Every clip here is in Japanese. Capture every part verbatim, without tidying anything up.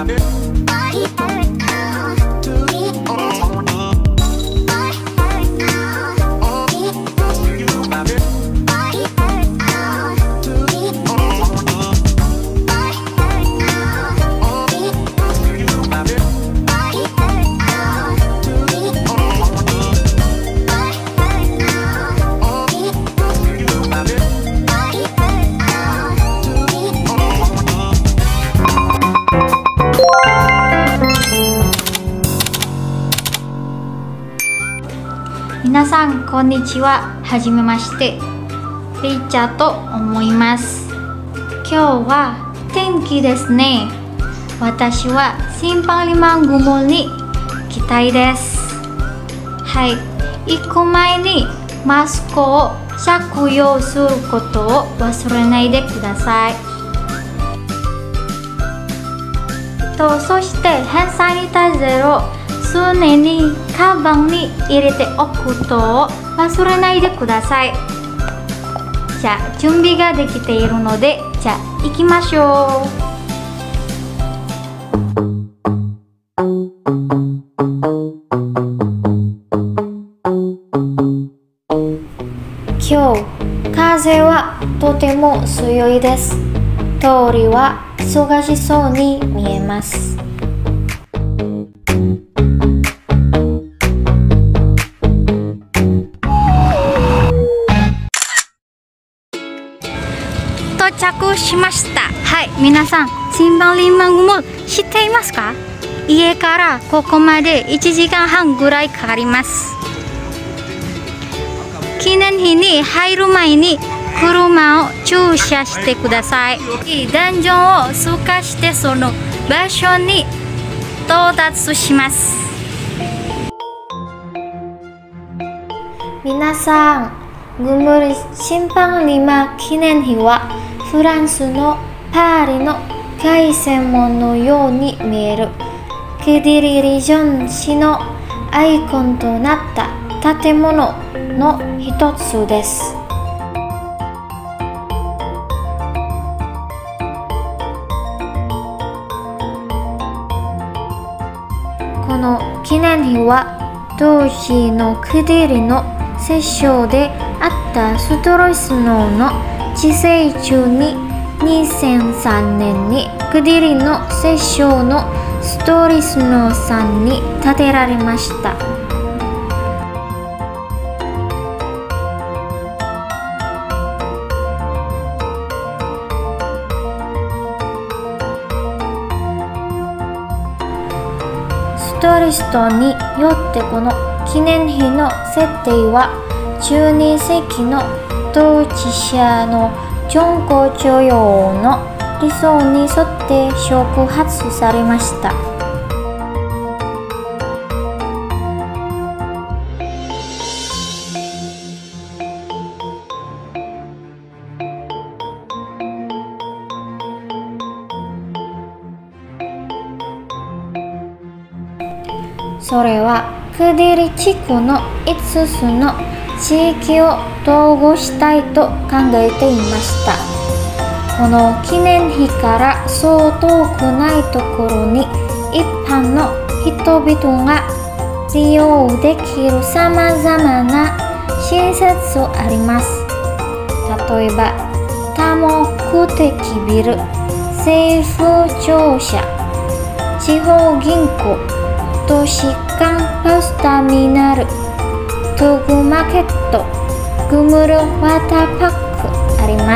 皆さんこんにちは。はじめまして、リーチャーと思います。今日は天気ですね。私はシンパンリマングモに行きたいです。はい、行く前にマスクを着用することを忘れないでください。とそしてハンドサニタイザーを常にカバンに入れておくことを忘れないでください。じゃあ準備ができているので、じゃあ行きましょう。今日風はとても強いです。通りは忙しそうに見えます。到着しました。はい、皆さん、シンパンリマングモール知っていますか？家からここまでいちじかんはんぐらいかかります。記念碑に入る前に車を駐車してください。ダンジョンを通過してその場所に到達します。皆さん、グムリシンパンリマ記念碑はフランスのパリの凱旋門のように見えるクディリリジョン市のアイコンとなった建物の一つです。この記念碑は当時のクディリの摂政であったストロイスノーの治世中ににせんさんねんにクディリの摂政のストリスノーさんに建てられました。ストリストによってこの記念碑の設定はじゅうにせきの統治者のジョン校長用の理想に沿って触発されました。それはクディリ地区のいつつの地域を統合したいと考えていました。この記念碑からそう遠くないところに一般の人々が利用できるさまざまな施設あります。例えば多目的ビル、政府庁舎、地方銀行、都市間バスターミナル、トグマーケット、グムルワーターパックあります。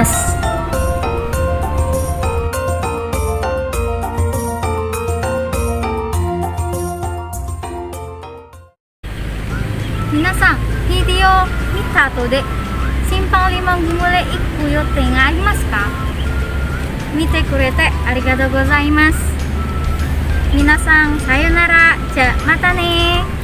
皆さん、ビデオを見た後でシンパンリマングムへ行く予定がありますか？見てくれてありがとうございます。皆さん、さよなら。じゃあまたね。